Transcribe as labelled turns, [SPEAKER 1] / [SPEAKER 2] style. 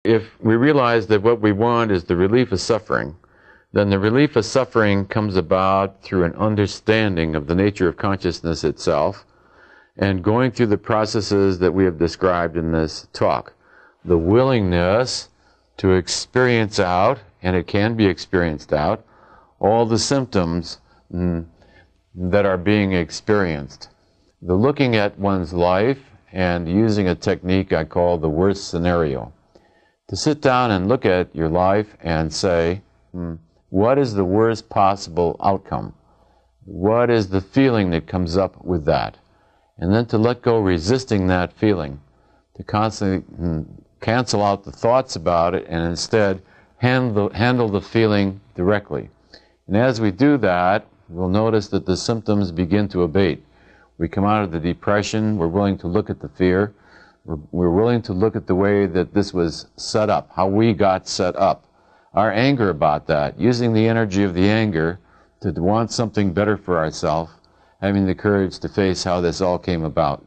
[SPEAKER 1] If we realize that what we want is the relief of suffering, then the relief of suffering comes about through an understanding of the nature of consciousness itself and going through the processes that we have described in this talk. The willingness to experience out, and it can be experienced out, all the symptoms that are being experienced. The looking at one's life and using a technique I call the worst scenario. To sit down and look at your life and say, what is the worst possible outcome? What is the feeling that comes up with that? And then to let go resisting that feeling, to constantly cancel out the thoughts about it and instead handle the feeling directly. And as we do that, we'll notice that the symptoms begin to abate. We come out of the depression, we're willing to look at the fear, we're willing to look at the way that this was set up, how we got set up. Our anger about that, using the energy of the anger to want something better for ourselves, having the courage to face how this all came about.